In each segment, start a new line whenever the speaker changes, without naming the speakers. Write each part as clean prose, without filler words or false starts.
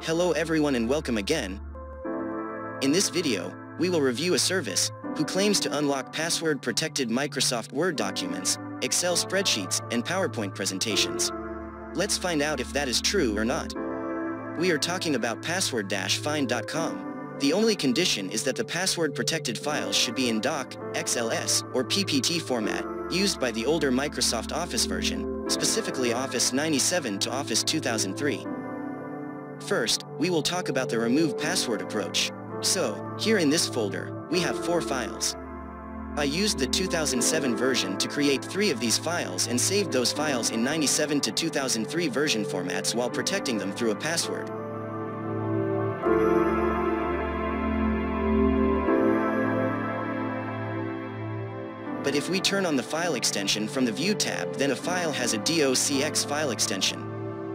Hello everyone and welcome again. In this video, we will review a service who claims to unlock password-protected Microsoft Word documents, Excel spreadsheets, and PowerPoint presentations. Let's find out if that is true or not. We are talking about password-find.com. The only condition is that the password-protected files should be in doc, XLS, or PPT format, used by the older Microsoft Office version, specifically Office 97 to Office 2003. First, we will talk about the remove password approach. So, here in this folder, we have 4 files. I used the 2007 version to create 3 of these files and saved those files in 97 to 2003 version formats while protecting them through a password. But if we turn on the file extension from the View tab, then a file has a docx file extension.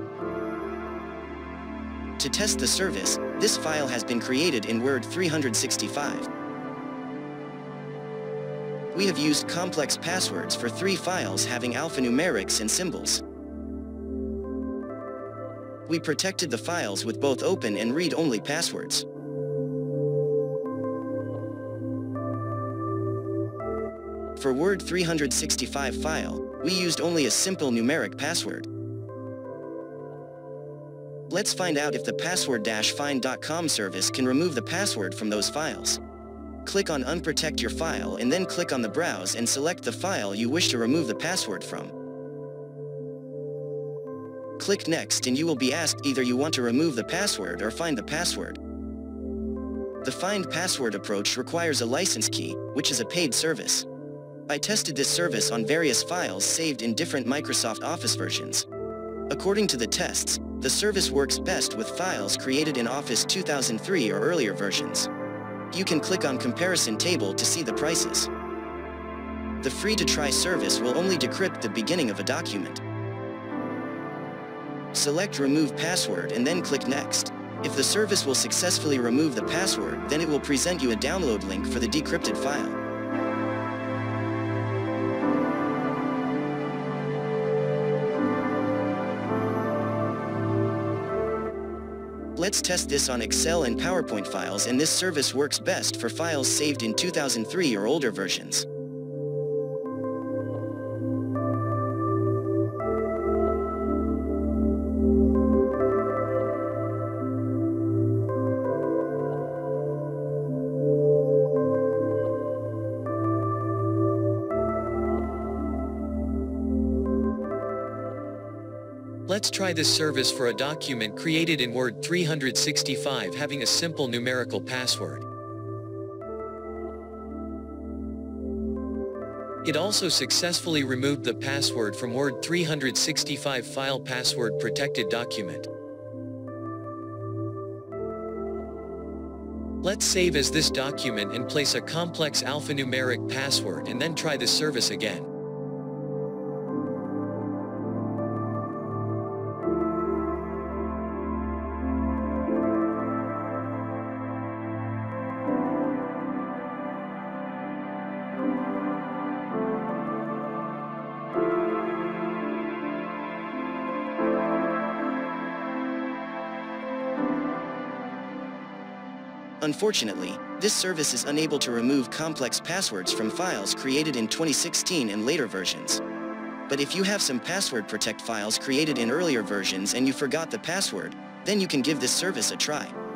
To test the service, this file has been created in Word 365. We have used complex passwords for 3 files having alphanumerics and symbols. We protected the files with both open and read-only passwords. For Word 365 file, we used only a simple numeric password. Let's find out if the password-find.com service can remove the password from those files. Click on Unprotect your file and then click on the Browse and select the file you wish to remove the password from. Click Next and you will be asked either you want to remove the password or find the password. The Find Password approach requires a license key, which is a paid service. I tested this service on various files saved in different Microsoft Office versions. According to the tests, the service works best with files created in Office 2003 or earlier versions. You can click on Comparison Table to see the prices. The free-to-try service will only decrypt the beginning of a document. Select Remove Password and then click Next. If the service will successfully remove the password, then it will present you a download link for the decrypted file. Let's test this on Excel and PowerPoint files, and this service works best for files saved in 2003 or older versions.
Let's try this service for a document created in Word 365 having a simple numerical password. It also successfully removed the password from Word 365 file password protected document. Let's save as this document and place a complex alphanumeric password and then try this service again.
Unfortunately, this service is unable to remove complex passwords from files created in 2016 and later versions. But if you have some password protect files created in earlier versions and you forgot the password, then you can give this service a try.